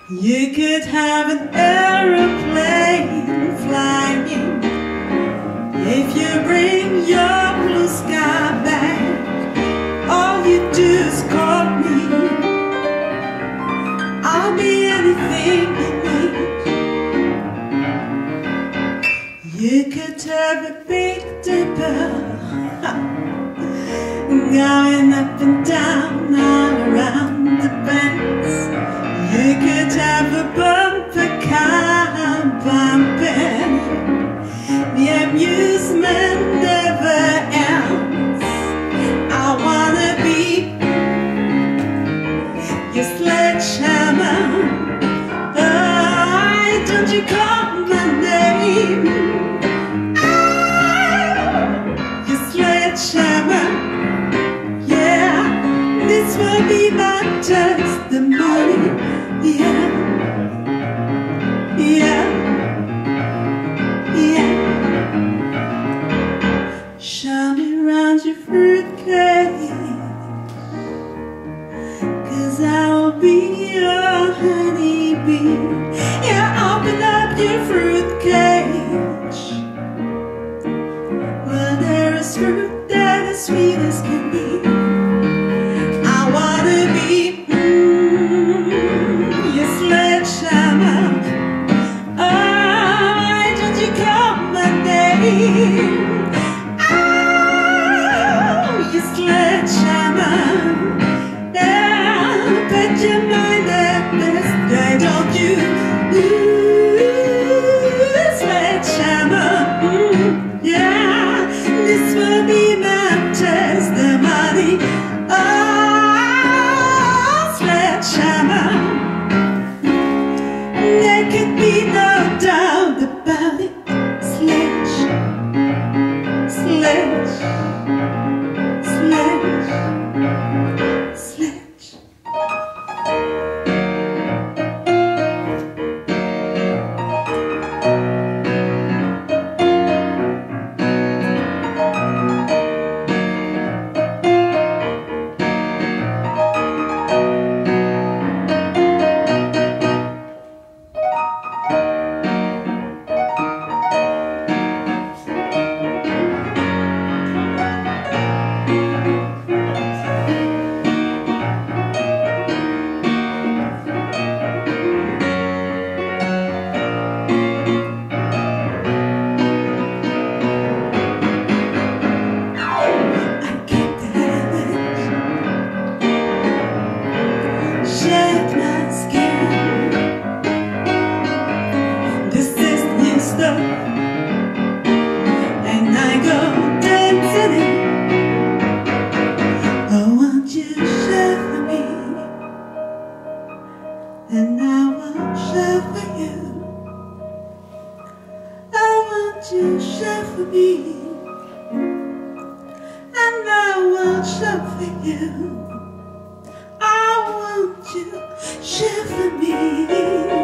You could have an aeroplane flying if you bring your blue sky back. All you do is call me. I'll be anything you need. You could have a big dipper going up and down all around the bends. You could have a bumper car bumping. The amusement never ends. I wanna be your sledgehammer. Oh, don't you call my name. Your sledgehammer. Yeah, this will be my testimony. Yeah, yeah, yeah. Show me around your fruitcake, 'cause I will be your honeybee. Yeah, open up your fruitcake. Well, there is fruit that is sweet as can be. I wanna be your sledgehammer. Oh, don't you call my name. Oh, your sledgehammer. Yeah, bet your mind that this day, don't you? Ooh, sledgehammer. Yeah, this will be my testimony. Oh, sledgehammer. There could be no doubt about it. Sledge, sledge, sledge, sledge. And I will share for you. I want you to share for me. And I will share for you. I want you to share for me.